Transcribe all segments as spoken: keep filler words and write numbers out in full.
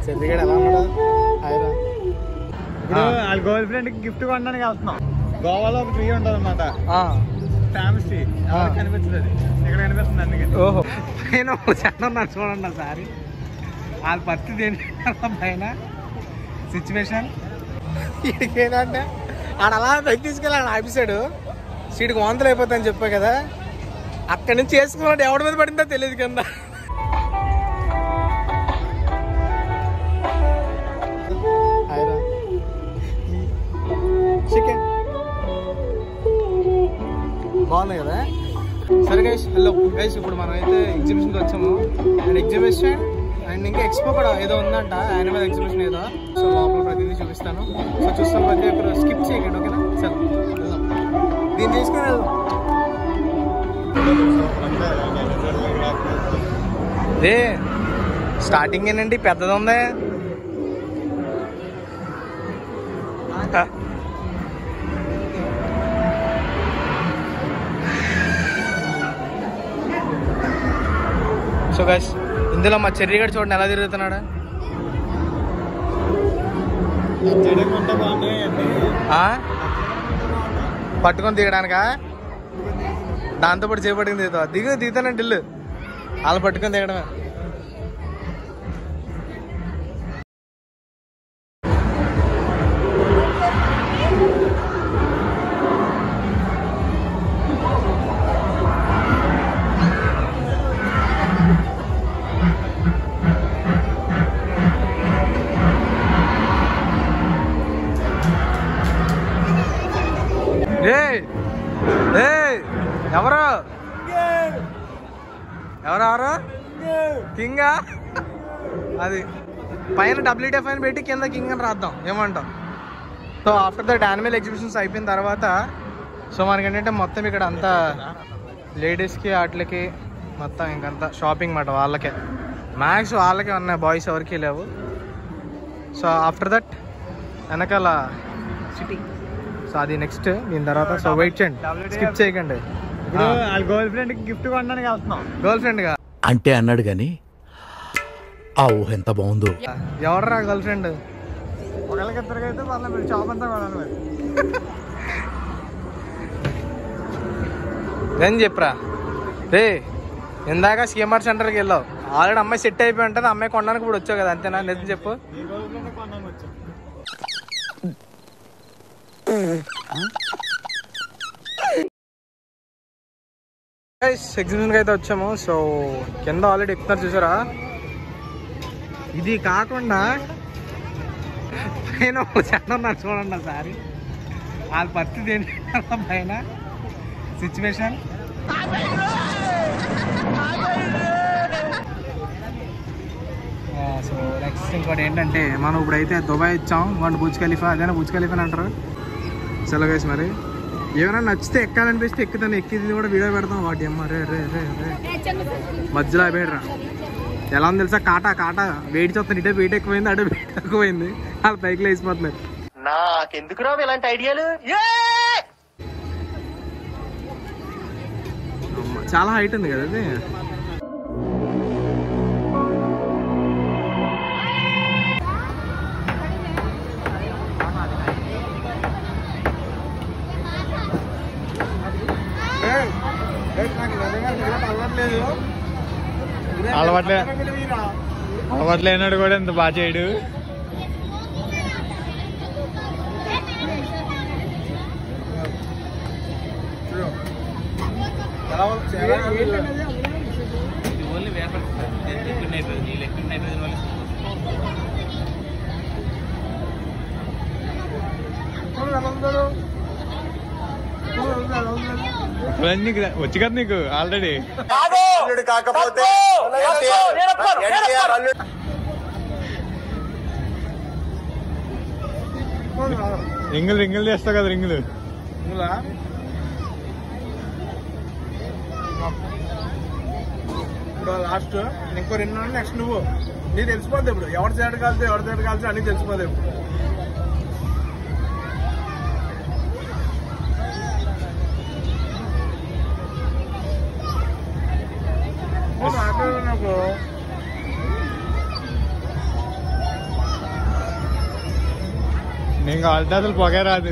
చెర్రిగడ ఎలా ఉన్నాడు? ఇప్పుడు వాళ్ళ గర్ల్ ఫ్రెండ్ కి గిఫ్ట్ కొనడానికి వెళ్తున్నాం. గోవాలో ఒక ట్రీ ఉంటుంది అనమాట, ఫేమస్ ట్రీ. కనిపిస్తుంది, ఇక్కడ కనిపిస్తుంది. అందుకే ఓహో నేను చెప్తున్నాను చూడండి సారి వాళ్ళ పరిస్థితి ఏంటంటే పైన సిచ్యువేషన్ వీడికి ఏంటంటే ఆడ అలా పైకి తీసుకెళ్ళి ఆడ ఆపేసాడు. సీటుకి వాంతులు అయిపోతాయని చెప్పా కదా, అక్కడి నుంచి వేసుకున్నాడు. ఎవరి మీద పడిందో తెలియదు కింద. చికెన్ బాగున్నాయి కదా. సరే గైస్, హలో గైస్, ఇప్పుడు మనం అయితే ఎగ్జిబిషన్కి వచ్చాము. అండ్ ఎగ్జిబిషన్ అండ్ ఇంకా ఎక్స్పో కూడా ఏదో ఉందంట, యానిమల్ ఎగ్జిబిషన్ ఏదో. సో లోపల ప్రతిదీ చూపిస్తాను. సో చూస్తాను, ప్రతి ఒక్కరు స్కిప్ చేయకండి, ఓకేనా? సరే వెళ్దాం, దీన్ని తీసుకుని వెళ్దాం. ఏ స్టార్టింగ్ ఏంటండి, పెద్దది ఉంది. సో గైస్, ఇందులో మా చెర్రిగడ చూడండి ఎలా తిరుగుతున్నాడు. పట్టుకొని దిగడానికా? దాంతో పాటు చేపట్టుకుని దిగుతావా? దిగు దిగుతానంటే ఇల్లు వాళ్ళు పట్టుకొని దిగడమే. ఎవరు ఎవరెవరు కింగా? అది పైన డబ్ల్యూటీఎఫ్ అని పెట్టి కింద కింగ్ అని రాద్దాం, ఏమంటాం? So after that animal exhibitions అయిపోయిన తర్వాత సో మనకేంటంటే మొత్తం ఇక్కడ అంతా లేడీస్కి వాటికి మొత్తం ఇంకంతా షాపింగ్ మాట వాళ్ళకే, మ్యాక్స్ వాళ్ళకే ఉన్నాయి, బాయ్స్ ఎవరికి లేవు. సో ఆఫ్టర్ దట్ వెనకాల సిటీ. సో అది నెక్స్ట్, దీని తర్వాత. సో వెయిట్ చేయండి, స్కిప్ చేయకండి. వాళ్ళ గర్ల్ ఫ్రెండ్ కి గిఫ్ట్ కొనడానికి వెళ్తున్నాం. గర్ల్ ఫ్రెండ్ గా అంటే అన్నాడు కానీ ఆ ఊహ ఎంత బాగుందో. ఎవడరా గర్ల్ ఫ్రెండ్? ఒకళ్ళకి ఇద్దరికైతే వాళ్ళ మీరు షాప్ అంతా కొనాలి. అని చెప్పరా రే, ఇందాక సిఎంఆర్ సెంటర్కి వెళ్ళావు, ఆల్రెడీ అమ్మాయి సెట్ అయిపోయి ఉంటుంది, అమ్మాయి కొనడానికి ఇప్పుడు వచ్చావు కదా, అంతేనా? నిజం చెప్పు. ఎగ్జిబిషన్కి అయితే వచ్చాము. సో కింద ఆల్రెడీ ఎక్కుతున్నారు చూసారా. ఇది కాకుండా నేను చెప్తున్నాను చూడండి సారి వాళ్ళ పరిస్థితి ఏంటంటే పైన సిచ్యువేషన్. సో నెక్స్ట్ ఇంకోటి ఏంటంటే మనం ఇప్పుడైతే దుబాయ్ ఇచ్చాం, వాళ్ళు బుర్జ్ ఖలీఫా, అదేనా బుర్జ్ ఖలీఫా అని అంటారు. చలో గైస్, మరి ఏమైనా నచ్చితే ఎక్కాలనిపిస్తే ఎక్కుతాను, ఎక్కింది కూడా వీడియో పెడతాం. వాటి అమ్మ రే రే రే రే మధ్యలో అయిపోయాడురా. ఎలా ఉంది తెలుసా, కాటా కాటా వెయిట్ చూస్తాను, ఇటే వెయిట్ ఎక్కువైంది, అటు వెయిట్ ఎక్కువైంది, వాళ్ళు పైకి లేచిపోతున్నారు. నాకెందుకు రావు ఇలాంటి ఐడియాలు? చాలా హైట్ ఉంది కదా అది. అలవాట్లే అలవాట్లేనాడు కూడా ఎంత బాగా చేయడు. వచ్చి కదా నీకు ఆల్రెడీ. కాకపోతే రింగులు రింగులు చేస్తావు కదా, రింగులు లాస్ట్ ఇంకో రెండు నెక్స్ట్ నువ్వు నీకు తెలిసిపోద్ది. ఇప్పుడు ఎవరి సైడ్ కాల్తే ఎవరి సైడ్ కాల్తే అన్ని తెలిసిపోద్ది. ఇప్పుడు నాకు నేను కావాలంటే అసలు పొగే రాదు.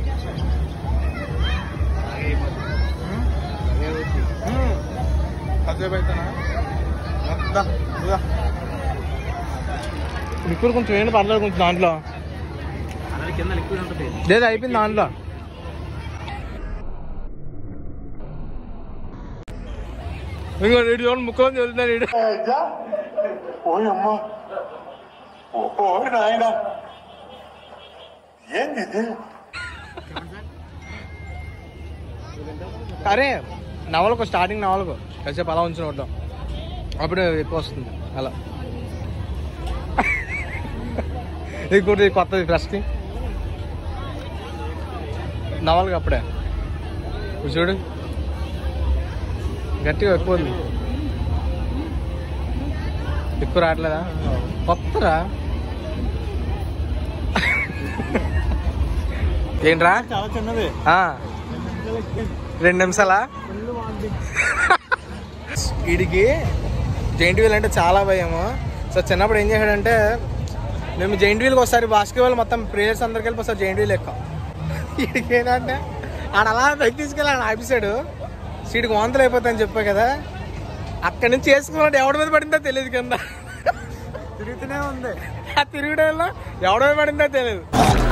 లిక్విడ్ కొంచెం ఏంటి పర్లేదు కొంచెం దాంట్లో కింద లిక్విడ్ ఉంటుంది. లేదు అయిపోయింది దాంట్లో. ఇంకో నీడు చూడండి ముక్కలు చదువుతున్నా నీడు. అరే నవలకు స్టార్టింగ్ నవలకు కాసేపు అలా ఉంచిన వద్దాం అప్పుడు ఎక్కువ వస్తుంది అలా. ఇంకోటి కొత్తది ఫ్రెష్కి నవలకి అప్పుడే చూడు గట్టిగా ఎక్కువ ఉంది. ఎక్కువ రావట్లేదా కొత్తరా ఏంట్రా? చాలా చిన్నది. రెండు నిమిషాలా? వీడికి జైంట్ వీల్ అంటే చాలా భయము. సో చిన్నప్పుడు ఏం చేశాడంటే మేము జైంట్ వీల్కి ఒకసారి బాస్కెట్బాల్ మొత్తం ప్లేయర్స్ అందరికి వెళ్ళి ఒకసారి జైంట్ వీల్ ఎక్కాం. వీడికి ఏంటంటే ఆడ అలా పైకి తీసుకెళ్ళి ఆడ ఆపేసాడు. సీటుకి వాంతులు అయిపోతాయని చెప్పా కదా, అక్కడి నుంచి వేసుకున్నాడు. ఎవడి మీద పడిందో తెలియదు కింద తిరుగుతూనే ఉంది. ఆ తిరుగుడేలో ఎవడి మీద పడిందో తెలియదు.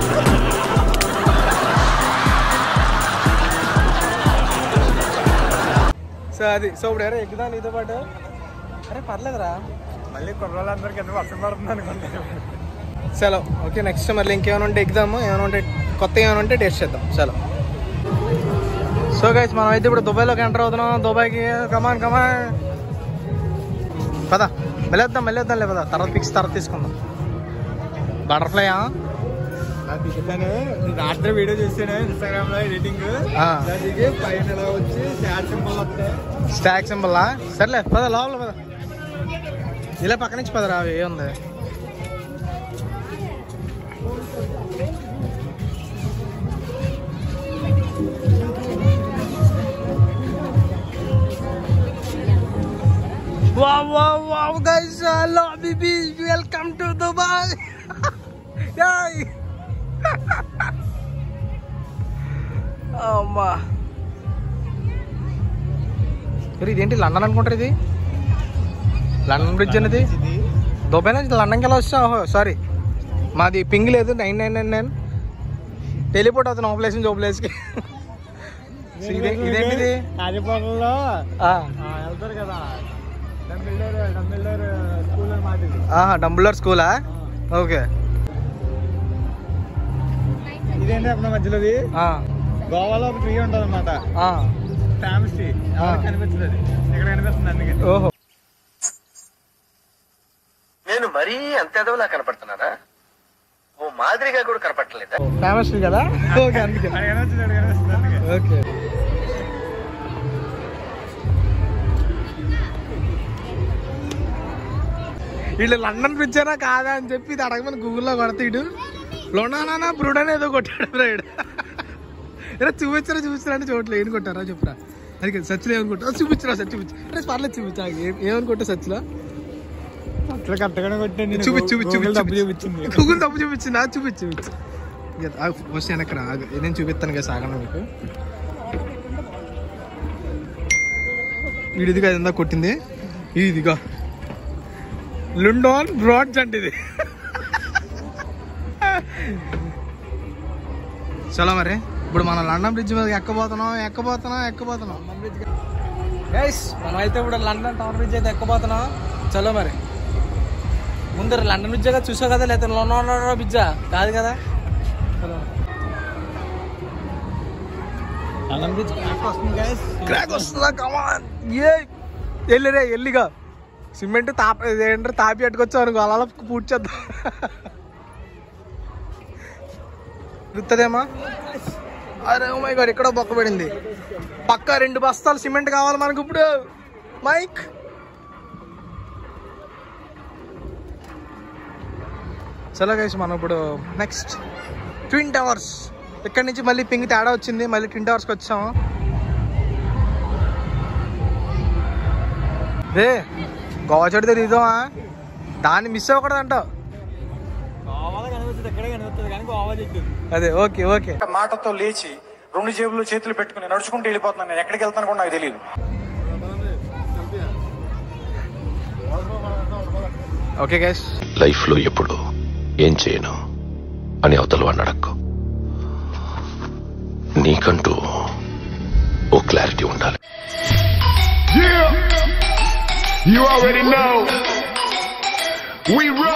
సో అది సో ఇప్పుడు ఎవరో ఎక్కుదా నీతో పాటు? అరే పర్లేదురా, మళ్ళీ కుర్రోళ్ళందరికీ ఎంత వర్షం పడుతుంది అనుకుంటాను. చలో ఓకే, నెక్స్ట్ మళ్ళీ ఇంకేమైనా ఉంటే ఎక్కుదాము, ఏమైనా ఉంటే కొత్త ఏమైనా ఉంటే టేస్ట్ చేద్దాం. చలో. సో గైస్ మనం అయితే ఇప్పుడు దుబాయ్లోకి ఎంటర్ అవుతున్నాం. దుబాయ్కి కమాన్ కమాన్ పదా వెళ్ళొద్దాం వెళ్ళొద్దాం లే పదా, తర్వాత పిక్స్ తర్వాత తీసుకుందాం. బటర్ఫ్లైయా రాత్రి వీడియో చూసాను ఇన్స్టాగ్రామ్ లో ఎడిటింగ్ పైన వచ్చి స్టాక్ సింబల్ వస్తాయి. స్టాక్ సింబల్లా? సర్లే పద లోపల పద, ఇలా పక్క నుంచి పదరా. అవి ఏముంది Wow, wow, wow, guys! Hello, baby. Welcome to Dubai. Yay! అమ్మా, ఇదేంటి లండన్ అనుకుంటారు? ఇది లండన్ బ్రిడ్జ్ అనేది. దుబాయ్ నుంచి లండన్కి ఎలా వచ్చా? ఓహో సారీ, మాది పింగ్ లేదు. Nine nine nine nine teleport అవుతుంది ఒక ప్లేస్ నుంచి ఒక ప్లేస్కి. ఇదేంటిది? ఆదిపోటల్లో వెళ్తారు కదా, డంబులర్ స్కూలా? ఓకే. ఇదేంటి అప్పుడు మధ్యలోది గోవాలో ఒక ట్రీ ఉంటుంది అనమాట, ఫ్యామిలీ ట్రీ. కనిపిస్తుంది అది, ఇక్కడ కనిపిస్తుంది అందుకే. ఓహో, నేను మరీ అంత ఎదవలా కనపడుతున్నారా? ఓ మాదిరిగా కూడా కనపడలేదా? ఫేమస్ కదా. ఓకే అందుకే కనిపిస్తుంది కనిపిస్తుంది అందుకే. ఓకే. వీళ్ళు లండన్ బ్రిడ్జ్ అయినా కాదా అని చెప్పి ఇది అడగమని గూగుల్లో కొడతా. ఇడు లోనానా బ్రూడని ఏదో కొట్టాడు రైడ్. ఇలా చూపించరా చూపించరా అంటే చూడలే. ఏం కొట్టారా చెప్పురా? అది సచ్లో ఏమని కొట్టా? చూపించరా సార్ చూపించు. అరే పర్లేదు చూపించా. ఏమని కొట్టా సచ్లో? అట్లా కరెక్ట్గానే కొట్టాను. చూపించి చూపించి డబ్బు చూపించింది. గూగుల్ డబ్బు చూపించింది. చూపించి చూపించి వస్తే వెనక్కి రా, నేను చూపిస్తాను కదా సాగను మీకు. వీడిదిగా అదిందా కొట్టింది. ఇదిగా లండన్ బ్రాడ్జ్ అంటే ఇది. చలో మరి ఇప్పుడు మనం లండన్ బ్రిడ్జ్ మీద ఎక్కబోతున్నాం ఎక్కబోతున్నాం ఎక్కబోతున్నాం గైస్. మనం అయితే ఇప్పుడు లండన్ టవర్ బ్రిడ్జ్ అయితే ఎక్కబోతున్నాం. చలో మరి. ముందు లండన్ బ్రిడ్జ్ కదా చూసావు కదా, లేకపోతే లండన్ బ్రిడ్జా కాదు కదా. చలో లండన్ బ్రిడ్జ్ క్రాక్ వస్తుంది గైస్. క్రాక్ వస్తుందా? కమాన్ ఏ వెళ్ళిరే ఎల్లిగా సిమెంట్ తాప ఏంటంటే తాపి అట్టుకొచ్చావు అనుకో, అలా పూర్తి చేద్దాం. గుర్తుందేమా? అరే ఓ మై గాడ్, ఎక్కడో బొక్క పడింది. పక్క రెండు బస్తాలు సిమెంట్ కావాలి మనకు ఇప్పుడు. మైక్ చలో గైస్, మనం ఇప్పుడు నెక్స్ట్ ట్విన్ టవర్స్. ఇక్కడి నుంచి మళ్ళీ పింక్ తేడా వచ్చింది, మళ్ళీ ట్విన్ టవర్స్కి వచ్చాము. రే గోవా చెడితే దిగుదామా? దాన్ని మిస్ అవ్వకూడదు అంటావు. అదే ఓకే ఓకే. మాటతో లేచి రెండు జేబులు చేతులు పెట్టుకుని నడుచుకుంటూ వెళ్ళిపోతున్నాను. నేను ఎక్కడికి వెళ్తాను కూడా నాకు తెలియదు. ఓకే గైస్, లైఫ్ లో ఎప్పుడు ఏం చేయను అని అవతల వాడిని అడక్కు. నీకంటూ ఓ క్లారిటీ ఉండాలి. You already know. We run.